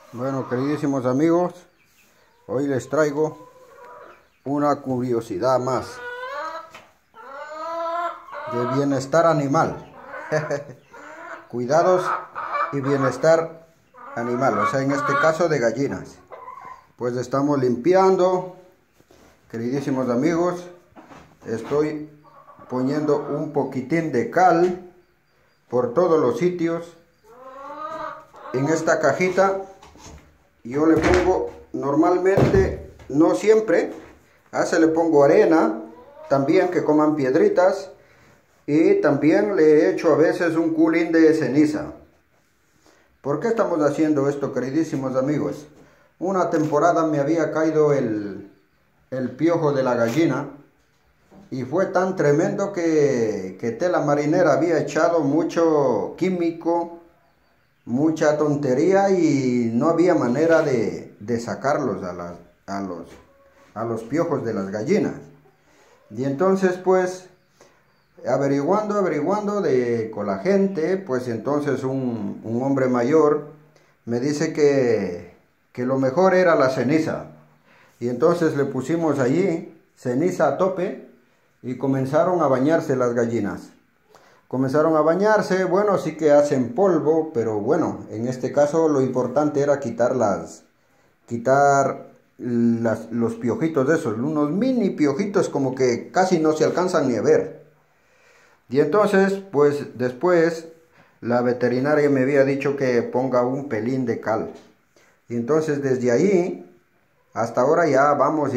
Bueno, queridísimos amigos, hoy les traigo una curiosidad más de bienestar animal. Cuidados y bienestar animal, o sea, en este caso de gallinas. Pues estamos limpiando, queridísimos amigos, estoy poniendo un poquitín de cal por todos los sitios. En esta cajita yo le pongo normalmente, no siempre, le pongo arena, también que coman piedritas, y también le echo a veces un culín de ceniza. ¿Por qué estamos haciendo esto, queridísimos amigos? Una temporada me había caído el piojo de la gallina y fue tan tremendo que tela marinera había echado mucho químico, mucha tontería, y no había manera de sacarlos a los piojos de las gallinas. Y entonces, pues, averiguando con la gente, pues entonces un hombre mayor me dice que lo mejor era la ceniza. Y entonces le pusimos allí ceniza a tope y comenzaron a bañarse las gallinas. Comenzaron a bañarse, bueno, sí que hacen polvo, pero bueno, en este caso lo importante era quitar los piojitos de esos, unos mini piojitos como que casi no se alcanzan ni a ver. Y entonces, pues después la veterinaria me había dicho que ponga un pelín de cal. Y entonces desde ahí hasta ahora ya vamos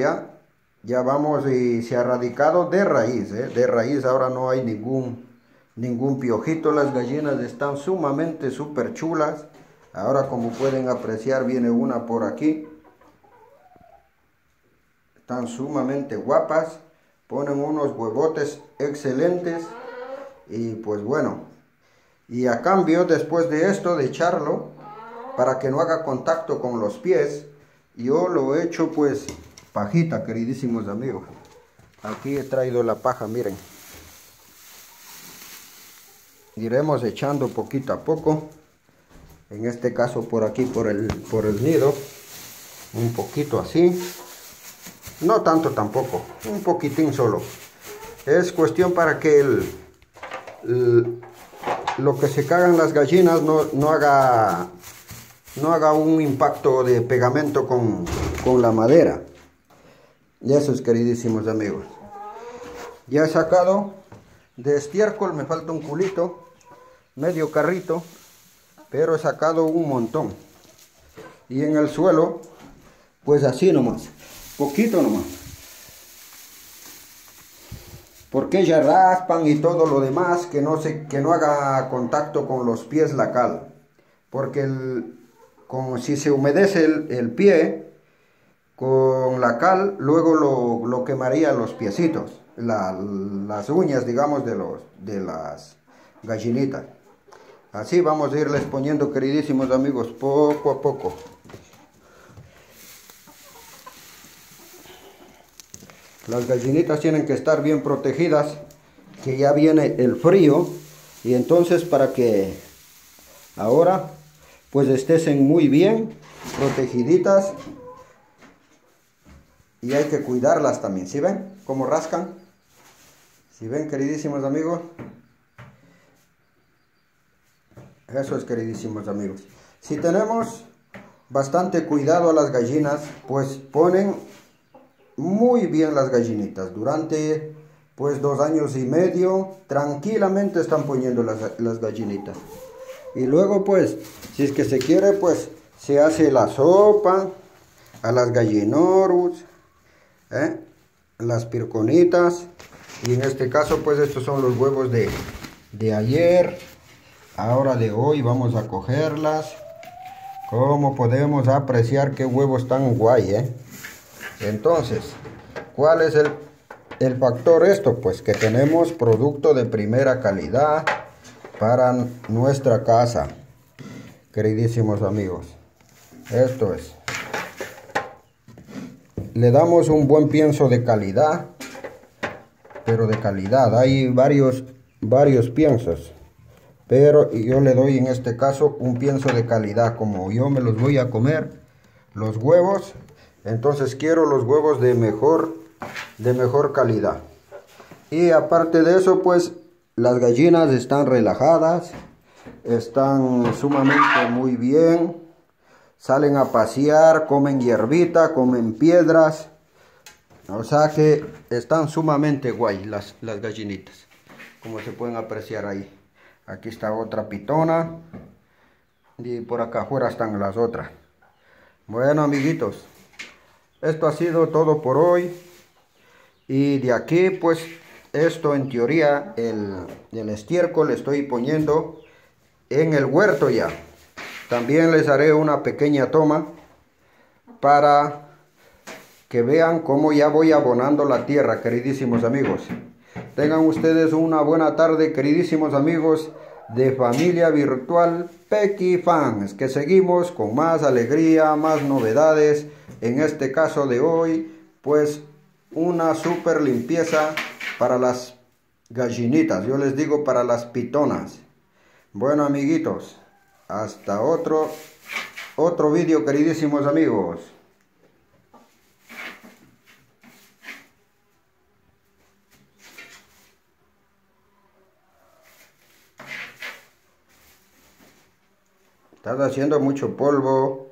y se ha erradicado de raíz, de raíz. Ahora no hay ningún piojito. Las gallinas están sumamente súper chulas. Ahora, como pueden apreciar, viene una por aquí. Están sumamente guapas, ponen unos huevotes excelentes. Y pues bueno, y a cambio, después de esto, de echarlo para que no haga contacto con los pies, yo lo he hecho pues pajita, queridísimos amigos. Aquí he traído la paja, miren. Iremos echando poquito a poco, en este caso por aquí, por el nido, un poquito así, no tanto tampoco, un poquitín solo. Es cuestión para que lo que se cagan las gallinas no haga un impacto de pegamento con la madera. Y eso es, queridísimos amigos. Ya he sacado de estiércol, me falta un culito, medio carrito, pero he sacado un montón. Y en el suelo, pues así nomás, poquito nomás. Porque ellas raspan y todo lo demás, que no haga contacto con los pies la cal. Porque si se humedece el pie con la cal, luego lo quemaría los piecitos, las uñas, digamos, de las gallinitas. Así vamos a irles poniendo, queridísimos amigos, poco a poco. Las gallinitas tienen que estar bien protegidas, que ya viene el frío, y entonces para que ahora pues estén muy bien protegiditas, y hay que cuidarlas también. ¿Sí ven cómo rascan? ¿Sí ven, queridísimos amigos? Eso es, queridísimos amigos. Si tenemos bastante cuidado a las gallinas, pues ponen muy bien las gallinitas. Durante pues 2 años y medio tranquilamente están poniendo las gallinitas. Y luego, pues, si es que se quiere, pues se hace la sopa a las gallinorus, las pirconitas. Y en este caso, pues estos son los huevos de ayer. Ahora de hoy vamos a cogerlas. Como podemos apreciar, qué huevos tan guay, Entonces, ¿cuál es el factor esto? Pues que tenemos producto de primera calidad para nuestra casa, queridísimos amigos. Esto es. Le damos un buen pienso de calidad, pero de calidad. Hay varios piensos, pero yo le doy en este caso un pienso de calidad. Como yo me los voy a comer, los huevos, entonces quiero los huevos de mejor calidad. Y aparte de eso, pues las gallinas están relajadas, están sumamente muy bien, salen a pasear, comen hierbita, comen piedras, o sea que están sumamente guay las gallinitas, como se pueden apreciar ahí. Aquí está otra pitona y por acá afuera están las otras. Bueno, amiguitos, esto ha sido todo por hoy. Y de aquí, pues, esto en teoría, el estiércol le estoy poniendo en el huerto ya. También les haré una pequeña toma para que vean cómo ya voy abonando la tierra, queridísimos amigos. Tengan ustedes una buena tarde, queridísimos amigos de Familia Virtual Pequi Fans, que seguimos con más alegría, más novedades. En este caso de hoy, pues una super limpieza para las gallinitas, yo les digo para las pitonas. Bueno, amiguitos, hasta otro vídeo, queridísimos amigos. Estás haciendo mucho polvo.